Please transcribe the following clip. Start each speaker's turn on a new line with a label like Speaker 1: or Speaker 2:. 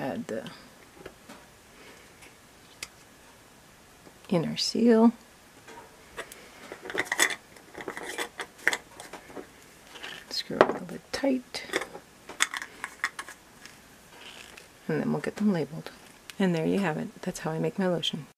Speaker 1: add the inner seal. Screw on the lid tight. And then we'll get them labeled. And there you have it. That's how I make my lotion.